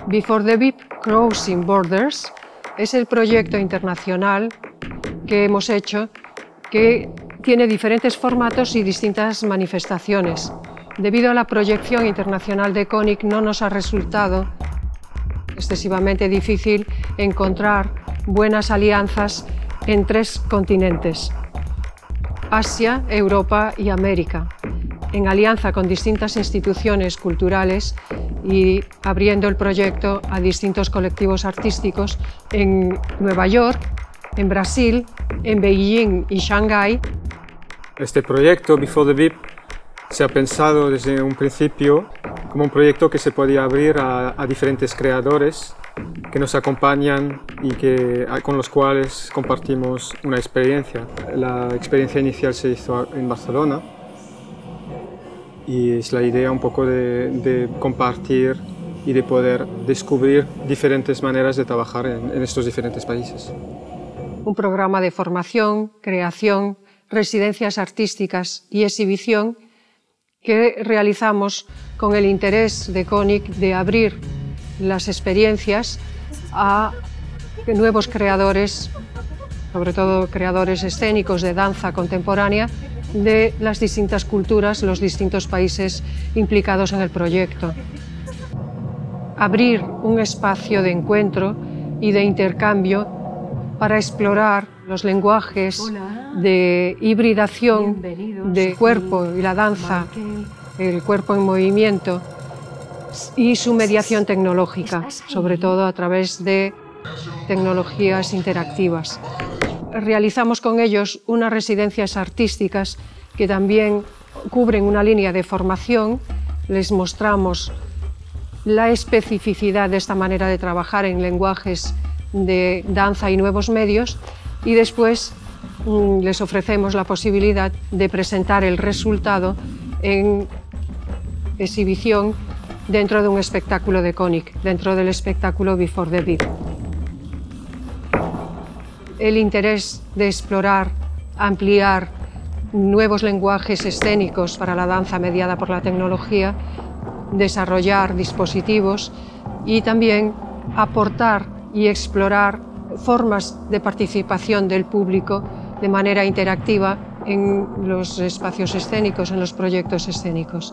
Before the VIP Crossing Borders es el proyecto internacional que hemos hecho que tiene diferentes formatos y distintas manifestaciones. Debido a la proyección internacional de CONIC no nos ha resultado excesivamente difícil encontrar buenas alianzas en 3 continentes: Asia, Europa y América, en alianza con distintas instituciones culturales y abriendo el proyecto a distintos colectivos artísticos en Nueva York, en Brasil, en Beijing y Shanghái. Este proyecto, Before the VIP, se ha pensado desde un principio como un proyecto que se podía abrir a diferentes creadores que nos acompañan y con los cuales compartimos una experiencia. La experiencia inicial se hizo en Barcelona y es la idea un poco de compartir y de poder descubrir diferentes maneras de trabajar en estos diferentes países. Un programa de formación, creación, residencias artísticas y exhibición que realizamos con el interés de CONIC de abrir las experiencias a nuevos creadores, sobre todo creadores escénicos de danza contemporánea de las distintas culturas, los distintos países implicados en el proyecto. Abrir un espacio de encuentro y de intercambio para explorar los lenguajes de hibridación del cuerpo y la danza, el cuerpo en movimiento y su mediación tecnológica, sobre todo a través de tecnologías interactivas. Realizamos con ellos unas residencias artísticas que también cubren una línea de formación. Les mostramos la especificidad de esta manera de trabajar en lenguajes de danza y nuevos medios, y después les ofrecemos la posibilidad de presentar el resultado en exhibición dentro de un espectáculo de CONIC, dentro del espectáculo Before the VIP. El interés de explorar, ampliar nuevos lenguajes escénicos para la danza mediada por la tecnología, desarrollar dispositivos y también aportar y explorar formas de participación del público de manera interactiva en los espacios escénicos, en los proyectos escénicos.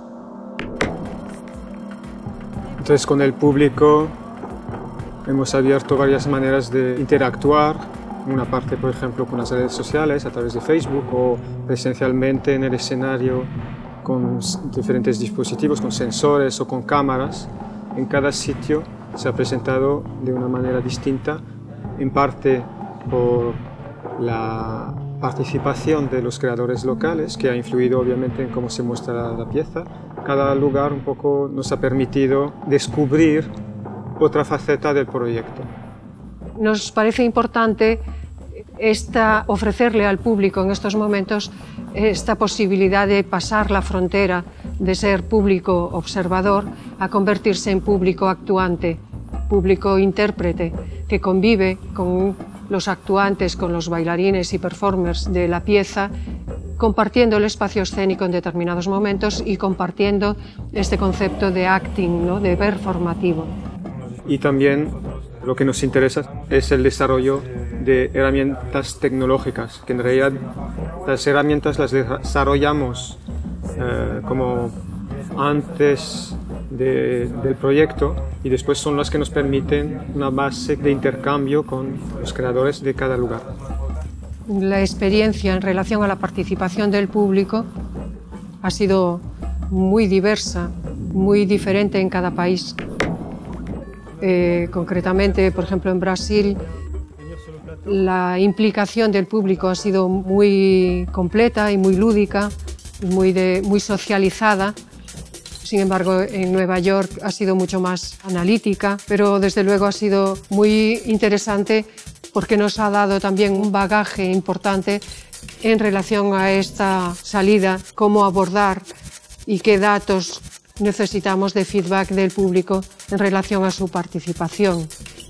Entonces, con el público hemos abierto varias maneras de interactuar. Una parte, por ejemplo, con las redes sociales, a través de Facebook, o presencialmente en el escenario con diferentes dispositivos, con sensores o con cámaras. En cada sitio se ha presentado de una manera distinta, en parte por la participación de los creadores locales, que ha influido obviamente en cómo se muestra la pieza. Cada lugar un poco nos ha permitido descubrir otra faceta del proyecto. Nos parece importante ofrecerle al público en estos momentos esta posibilidad de pasar la frontera de ser público observador a convertirse en público actuante, público intérprete, que convive con los actuantes, con los bailarines y performers de la pieza, compartiendo el espacio escénico en determinados momentos y compartiendo este concepto de acting, ¿no?, de performativo. Y también lo que nos interesa es el desarrollo de herramientas tecnológicas, que en realidad las herramientas las desarrollamos como antes del proyecto, y después son las que nos permiten una base de intercambio con los creadores de cada lugar. La experiencia en relación a la participación del público ha sido muy diversa, muy diferente en cada país. Concretamente, por ejemplo, en Brasil, la implicación del público ha sido muy completa y muy lúdica, muy socializada. Sin embargo, en Nueva York ha sido mucho más analítica, pero desde luego ha sido muy interesante porque nos ha dado también un bagaje importante en relación a esta salida, cómo abordar y qué datos necesitamos de feedback del público en relación a su participación.